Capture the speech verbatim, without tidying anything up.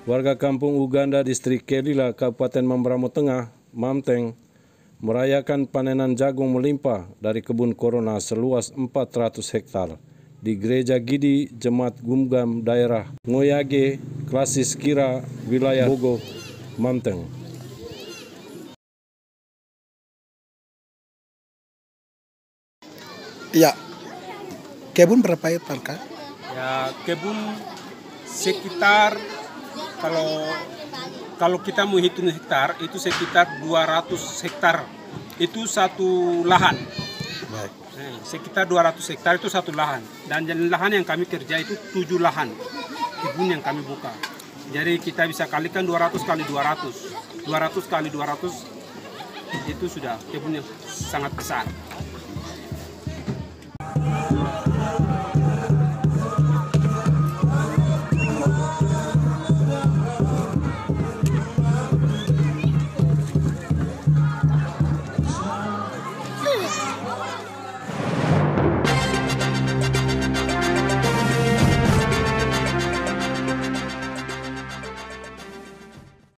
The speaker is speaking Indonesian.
Warga kampung Uganda, distrik Kelila, Kabupaten Mamberamo Tengah, Mamteng, merayakan panenan jagung melimpah dari kebun corona seluas empat ratus hektar di Gereja Gidi Jemaat Gumgam Daerah Ngoyage, Klasis Kira, Wilayah Bogo, Mamteng. Ya, kebun berapa hektar, Kak? Ya, kebun sekitar kalau kalau kita mau hitung hektar itu sekitar dua ratus hektar. Itu satu lahan. Baik. Nah, sekitar dua ratus hektar itu satu lahan. Dan lahan yang kami kerja itu tujuh lahan. Kebun yang kami buka. Jadi kita bisa kalikan dua ratus kali dua ratus. dua ratus kali dua ratus itu sudah kebun yang sangat besar.